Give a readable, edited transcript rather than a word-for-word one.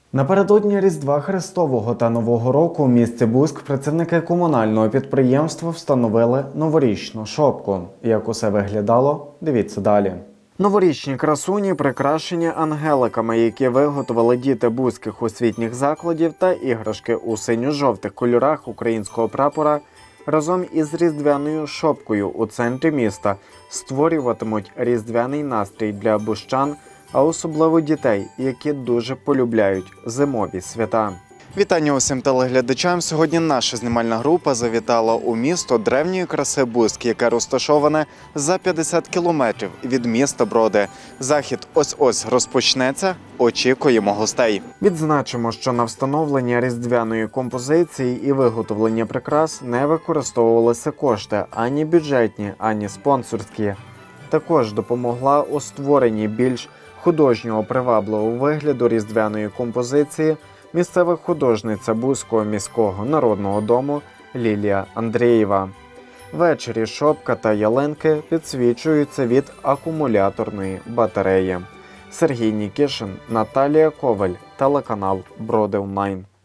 Напередодні Різдва Христового та Нового року в місті Буськ працівники комунального підприємства встановили новорічну шопку. Як усе виглядало, дивіться далі. Новорічні красуні прикрашені ангеликами, які виготовили діти буських освітніх закладів, та іграшки у синьо-жовтих кольорах українського прапора разом із різдвяною шопкою у центрі міста створюватимуть різдвяний настрій для бущан, а особливо дітей, які дуже полюбляють зимові свята. Вітання усім телеглядачам. Сьогодні наша знімальна група завітала у місто древньої краси Буськ, яке розташоване за 50 кілометрів від міста Броди. Захід ось-ось розпочнеться. Очікуємо гостей. Відзначимо, що на встановлення різдвяної композиції і виготовлення прикрас не використовувалися кошти ані бюджетні, ані спонсорські. Також допомогла у створенні більш художнього привабливого вигляду різдвяної композиції місцева художниця Буського міського народного дому Лілія Андрієва. Ввечері шопка та ялинки підсвічуються від акумуляторної батареї. Сергій Нікішин, Наталія Коваль, телеканал Броди Онлайн.